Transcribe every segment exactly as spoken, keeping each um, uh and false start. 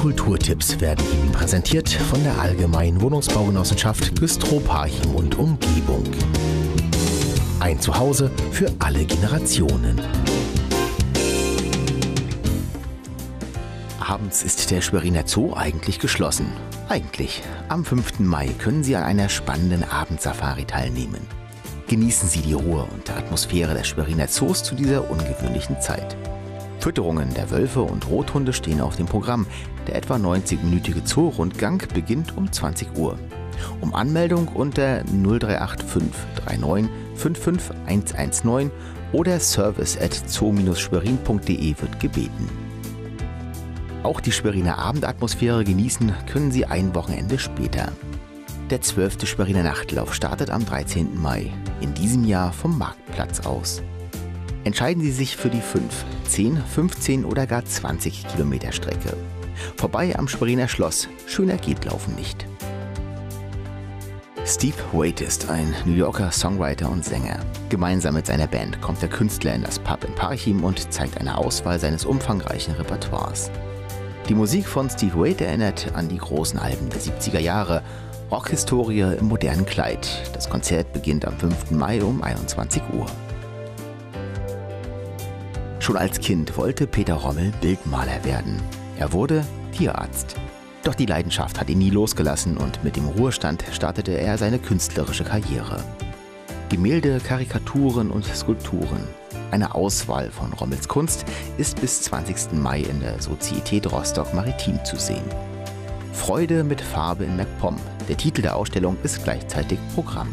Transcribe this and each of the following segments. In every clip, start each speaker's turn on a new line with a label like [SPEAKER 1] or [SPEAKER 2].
[SPEAKER 1] Kulturtipps werden Ihnen präsentiert von der Allgemeinen Wohnungsbaugenossenschaft Güstrow, Parchim und Umgebung. Ein Zuhause für alle Generationen. Abends ist der Schweriner Zoo eigentlich geschlossen. Eigentlich. Am fünften Mai können Sie an einer spannenden Abendsafari teilnehmen. Genießen Sie die Ruhe und Atmosphäre des Schweriner Zoos zu dieser ungewöhnlichen Zeit. Fütterungen der Wölfe und Rothunde stehen auf dem Programm. Der etwa neunzig-minütige Zoo-Rundgang beginnt um zwanzig Uhr. Um Anmeldung unter null drei acht fünf drei neun fünf fünf eins eins neun oder service at zoo Bindestrich schwerin punkt de wird gebeten. Auch die Schweriner Abendatmosphäre genießen können Sie ein Wochenende später. Der zwölfte Schweriner Nachtlauf startet am dreizehnten Mai, in diesem Jahr vom Marktplatz aus. Entscheiden Sie sich für die fünf, zehn, fünfzehn oder gar zwanzig Kilometer Strecke. Vorbei am Schweriner Schloss, schöner geht Laufen nicht. Steve Waite ist ein New Yorker Songwriter und Sänger. Gemeinsam mit seiner Band kommt der Künstler in das Pub in Parchim und zeigt eine Auswahl seines umfangreichen Repertoires. Die Musik von Steve Waite erinnert an die großen Alben der siebziger Jahre, Rockhistorie im modernen Kleid. Das Konzert beginnt am fünften Mai um einundzwanzig Uhr. Schon als Kind wollte Peter Rommel Bildmaler werden. Er wurde Tierarzt. Doch die Leidenschaft hat ihn nie losgelassen und mit dem Ruhestand startete er seine künstlerische Karriere. Gemälde, Karikaturen und Skulpturen. Eine Auswahl von Rommels Kunst ist bis zwanzigsten Mai in der Sozietät Rostock Maritim zu sehen. Freude mit Farbe in MacPom. Der Titel der Ausstellung ist gleichzeitig Programm.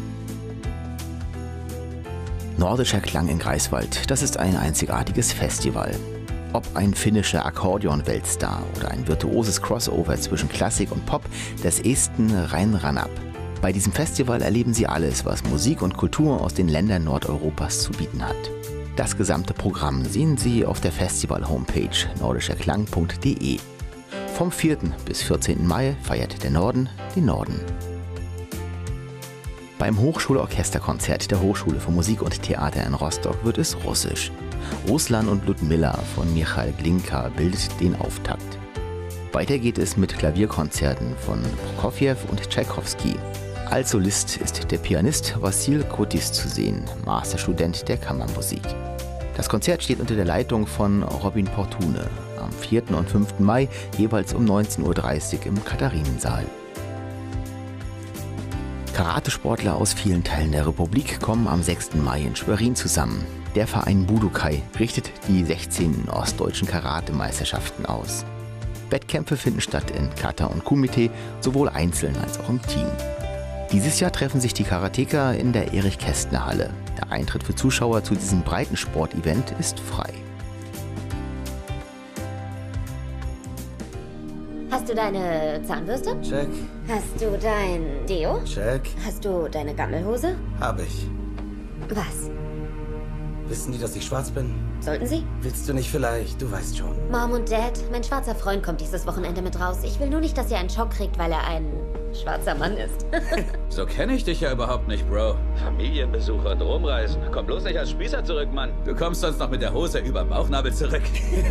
[SPEAKER 1] Nordischer Klang in Greifswald, das ist ein einzigartiges Festival. Ob ein finnischer Akkordeon-Weltstar oder ein virtuoses Crossover zwischen Klassik und Pop, das Esten rein ran ab. Bei diesem Festival erleben Sie alles, was Musik und Kultur aus den Ländern Nordeuropas zu bieten hat. Das gesamte Programm sehen Sie auf der Festival-Homepage nordischerklang punkt de. Vom vierten bis vierzehnten Mai feiert der Norden den Norden. Beim Hochschulorchesterkonzert der Hochschule für Musik und Theater in Rostock wird es russisch. Ruslan und Ludmilla von Michail Glinka bildet den Auftakt. Weiter geht es mit Klavierkonzerten von Prokofjew und Tschaikowski. Als Solist ist der Pianist Wassil Kotis zu sehen, Masterstudent der Kammermusik. Das Konzert steht unter der Leitung von Robin Portune am vierten und fünften Mai jeweils um neunzehn Uhr dreißig im Katharinensaal. Karatesportler aus vielen Teilen der Republik kommen am sechsten Mai in Schwerin zusammen. Der Verein Budokai richtet die sechzehnten ostdeutschen Karatemeisterschaften aus. Wettkämpfe finden statt in Kata und Kumite, sowohl einzeln als auch im Team. Dieses Jahr treffen sich die Karateker in der Erich-Kästner-Halle. Der Eintritt für Zuschauer zu diesem Breitensport-Event ist frei.
[SPEAKER 2] Hast du deine Zahnbürste?
[SPEAKER 3] Check.
[SPEAKER 2] Hast du dein Deo?
[SPEAKER 3] Check.
[SPEAKER 2] Hast du deine Gammelhose?
[SPEAKER 3] Hab ich.
[SPEAKER 2] Was?
[SPEAKER 3] Wissen die, dass ich schwarz bin?
[SPEAKER 2] Sollten sie?
[SPEAKER 3] Willst du nicht vielleicht? Du weißt schon.
[SPEAKER 2] Mom und Dad, mein schwarzer Freund kommt dieses Wochenende mit raus. Ich will nur nicht, dass ihr einen Schock kriegt, weil er ein schwarzer Mann ist.
[SPEAKER 4] So kenne ich dich ja überhaupt nicht, Bro. Familienbesuche und rumreisen. Komm bloß nicht als Spießer zurück, Mann. Du kommst sonst noch mit der Hose über Bauchnabel zurück.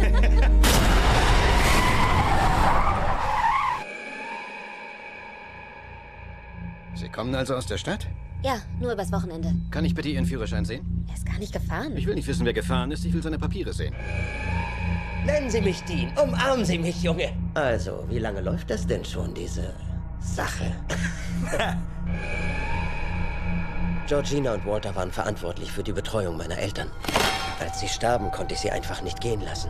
[SPEAKER 5] Sie kommen also aus der Stadt?
[SPEAKER 2] Ja, nur übers Wochenende.
[SPEAKER 5] Kann ich bitte Ihren Führerschein sehen?
[SPEAKER 2] Er ist gar nicht gefahren.
[SPEAKER 5] Ich will nicht wissen, wer gefahren ist. Ich will seine Papiere sehen.
[SPEAKER 6] Nennen Sie mich Dean. Umarmen Sie mich, Junge. Also, wie lange läuft das denn schon, diese Sache? Georgina und Walter waren verantwortlich für die Betreuung meiner Eltern. Als sie starben, konnte ich sie einfach nicht gehen lassen.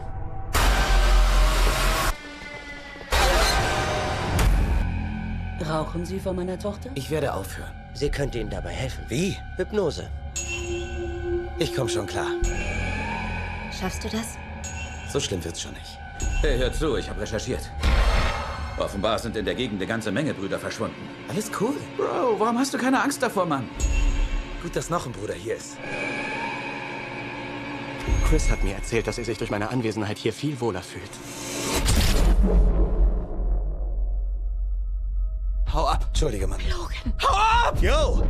[SPEAKER 7] Rauchen Sie vor meiner Tochter?
[SPEAKER 3] Ich werde aufhören.
[SPEAKER 6] Sie könnte Ihnen dabei helfen.
[SPEAKER 3] Wie?
[SPEAKER 6] Hypnose.
[SPEAKER 3] Ich komm schon klar.
[SPEAKER 2] Schaffst du das?
[SPEAKER 3] So schlimm wird's schon nicht.
[SPEAKER 4] Hey, hör zu, ich habe recherchiert. Offenbar sind in der Gegend eine ganze Menge Brüder verschwunden.
[SPEAKER 3] Alles cool.
[SPEAKER 4] Bro, warum hast du keine Angst davor, Mann?
[SPEAKER 3] Gut, dass noch ein Bruder hier ist.
[SPEAKER 8] Chris hat mir erzählt, dass er sich durch meine Anwesenheit hier viel wohler fühlt.
[SPEAKER 3] Hau ab. Entschuldige, Mann.
[SPEAKER 2] Logan.
[SPEAKER 3] Hau ab! Yo!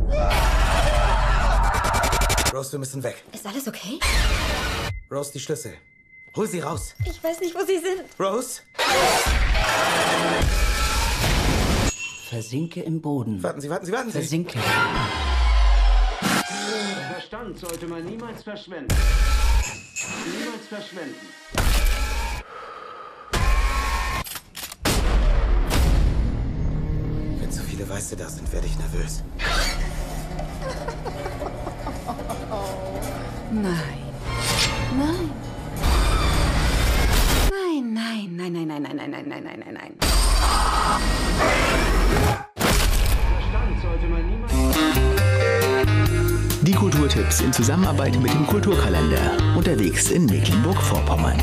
[SPEAKER 3] Rose, wir müssen weg.
[SPEAKER 2] Ist alles okay?
[SPEAKER 3] Rose, die Schlüssel. Hol sie raus.
[SPEAKER 2] Ich weiß nicht, wo sie sind.
[SPEAKER 3] Rose?
[SPEAKER 7] Versinke im Boden.
[SPEAKER 3] Warten Sie, warten Sie, warten Sie.
[SPEAKER 7] Versinke.
[SPEAKER 9] Verstand sollte man niemals verschwenden. Niemals verschwenden.
[SPEAKER 3] Wenn zu viele Weiße da sind, werde ich nervös.
[SPEAKER 10] Nein. Nein. Nein, nein, nein, nein, nein, nein, nein, nein, nein, nein, nein, nein.
[SPEAKER 9] Verstand sollte man niemals...
[SPEAKER 1] Die Kulturtipps in Zusammenarbeit mit dem Kulturkalender. Unterwegs in Mecklenburg-Vorpommern.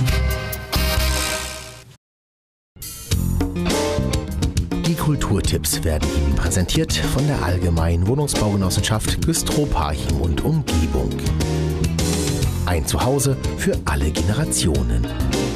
[SPEAKER 1] Die Kulturtipps werden Ihnen präsentiert von der Allgemeinen Wohnungsbaugenossenschaft Güstrow-Parchim und Umgebung. Ein Zuhause für alle Generationen.